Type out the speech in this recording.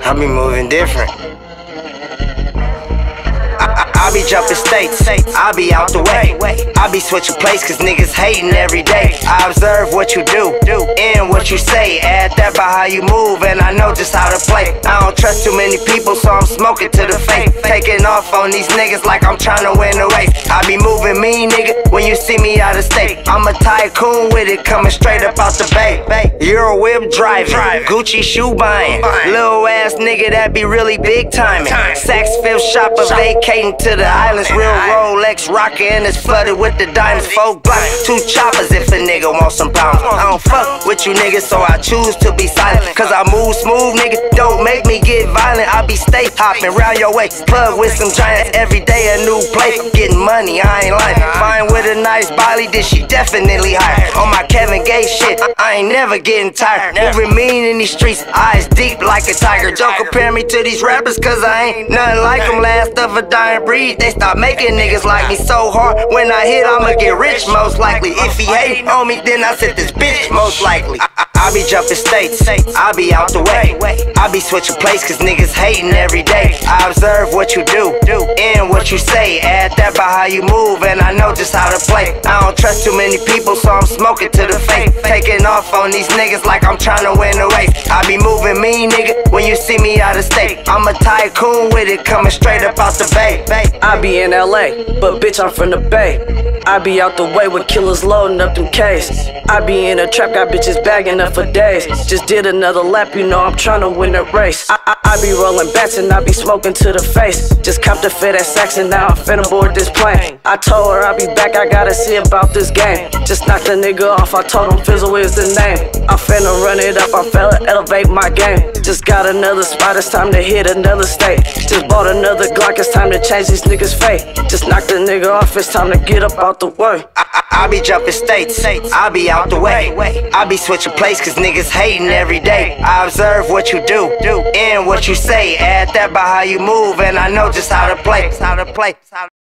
I be moving different. I be jumping states, I be out the way. I be switching places cause niggas hating every day. I observe what you do and what you say. Add that by how you move and I know just how to play. I don't trust too many people so I'm smoking to the face. Taking off on these niggas like I'm trying to win the race. I be moving mean, nigga, when you see me out of state. I'm a tycoon with it coming straight up out the bay. Euro whip driving, Gucci shoe buying. Little ass nigga that be really big timing. Saks Fifth shopper vacating to the islands, real Rolex rockin' and it's flooded with the diamonds. 4 blocks, 2 choppers if a nigga want some pounds. I don't fuck with you niggas, so I choose to be silent. Cause I move smooth, nigga, don't make me get violent. I be stay hopping round your way, plug with some giants every day, a new place. Getting money, I ain't lying. Fine with a nice body, then she definitely high. On my Kevin Gates shit, I ain't never getting tired. Moving mean in these streets, eyes deep like a tiger. Don't compare me to these rappers, cause I ain't nothing like them. Last of a dying breed. They stop making niggas like me so hard. When I hit, I'ma get rich most likely. If he hate on me, then I set this bitch most likely. I be jumping states, I be out the way. I be switching places cause niggas hating every day. I observe what you do and what you say. Add that by how you move and I know just how to play. I don't trust too many people so I'm smoking to the face. Taking off on these niggas like I'm trying to win the race. I be moving mean, nigga, when you see me out of state. I'm a tycoon with it coming straight up out the bay. I be in LA, but bitch I'm from the Bay. I be out the way with killers loading up them K's. I be in a trap, got bitches bagging up for days. Just did another lap, you know I'm tryna win the race. I be rolling bats and I be smoking to the face. Just copped a fit at Saxon, now I'm finna board this plane. I told her I'll be back, I gotta see about this game. Just knocked the nigga off, I told him Fizzle is the name. I'm finna run it up, I'm finna elevate my game. Just got another spot, it's time to hit another state. Just bought another Glock, it's time to change these niggas' fate. Just knocked the nigga off, it's time to get up out the way. I be jumping states, I be out the way. I be switching places cause niggas hating every day. I observe what you do and what you say. Add that by how you move and I know just how to play.